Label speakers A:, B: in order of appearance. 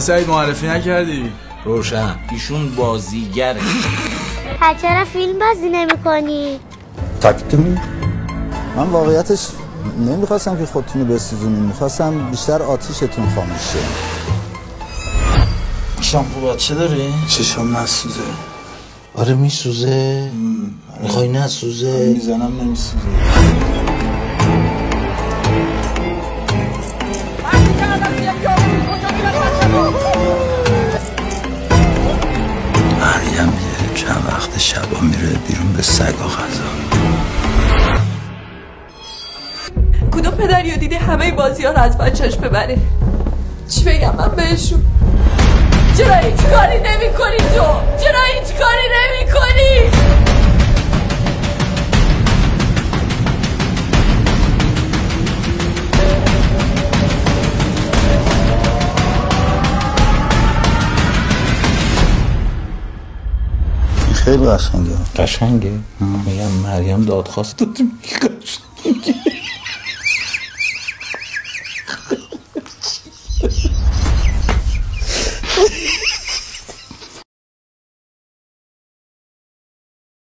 A: سعید معرفی نکردی؟
B: روشن ایشون بازیگره.
C: چرا فیلم بازی نمی کنی؟
D: تاکتون من واقعیتش نمیخواستم که خودتونو بسوزونین، میخواستم بیشتر آتیشتون خاموش شه.
B: شامپو بچه داری؟
D: چشم نسوزه.
B: آره میسوزه. میخوای نسوزه؟
D: میزنم نمیسوزه. مریم یه چند وقت شبا میره بیرون به سگا غذا.
E: کدوم پدریو دیدی همه بازی ها رو از بچهش ببره؟ چی بگم من بهشون؟ چرا هیچ کاری نمی کنی تو؟ چرا هیچ کاری نمی کنی؟
D: خیلی قشنگه.
B: قشنگه؟ میگم مریم دادخواست دادیم. قشنگه.